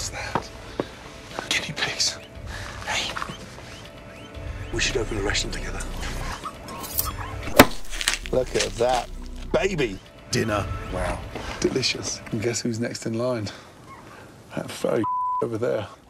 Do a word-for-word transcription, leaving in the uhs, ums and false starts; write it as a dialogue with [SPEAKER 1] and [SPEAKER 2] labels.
[SPEAKER 1] What's that? Guinea pigs. Hey, we should open a restaurant together. Look at that. Baby dinner. Wow. Delicious. And guess who's next in line? That furry over there.